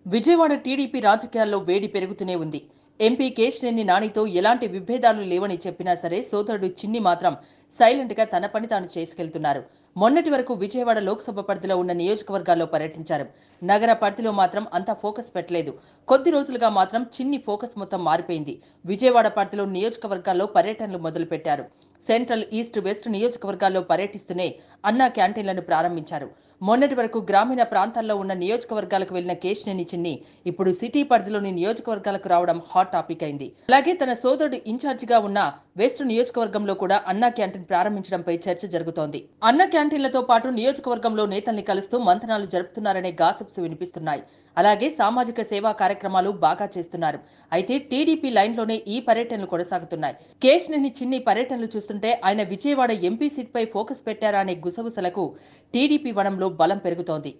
Vijayawada TDP రాజకీయాల్లో వేడి పెరుగుతూనే ఉంది. ఎంపీ కేశినేని నానితో ఎలాంటి విభేదాలు లేవని చెప్పినా సరే సోదరుడు చిన్ని మాత్రం సైలెంట్గా తన పని తాను చేసుకెళ్తున్నారు. మొన్నటి వరకు విజయవాడ లోక్సభ పరిధిలో ఉన్న నియోజకవర్గాల్లో పర్యటించారు. నగర పరిధిలో మాత్రం అంతా ఫోకస్ పెట్టలేదు. కొద్ది రోజులుగా మాత్రం చిన్ని ఫోకస్ మొత్తం మారిపోయింది. విజయవాడ పరిధిలో నియోజకవర్గాల్లో పర్యటనలు మొదలుపెట్టారు. సెంట్రల్, ఈస్ట్, వెస్ట్ నియోజకవర్గాల్లో పర్యటిస్తూనే అన్నా క్యాంటీన్లను ప్రారంభించారు. మొన్నటి వరకు గ్రామీణ ప్రాంతాల్లో ఉన్న నియోజకవర్గాలకు వెళ్లిన కేశినేని చిన్ని ఇప్పుడు సిటీ పరిధిలోని నియోజకవర్గాలకు రావడం హాట్ టాపిక్ అయింది. అలాగే తన సోదరుడు ఇన్ఛార్జిగా ఉన్న వెస్ట్ నియోజకవర్గంలో కూడా అన్నా క్యాంటీన్ ప్రారంభించడంపై చర్చ జరుగుతోంది. అన్నా క్యాంటీన్లతో పాటు నియోజకవర్గంలో నేతల్ని కలుస్తూ మంతనాలు జరుపుతున్నారనే గాసిప్స్ వినిపిస్తున్నాయి. అలాగే సామాజిక సేవా కార్యక్రమాలు బాగా చేస్తున్నారు. అయితే టీడీపీ లైన్లోనే ఈ పర్యటనలు కొనసాగుతున్నాయి. కేశినేని చిన్ని పర్యటనలు చూస్తుంటే ఆయన విజయవాడ ఎంపీ సీట్పై ఫోకస్ పెట్టారా అనే గుసగుసలకు టీడీపీ వనంలో బలం పెరుగుతోంది.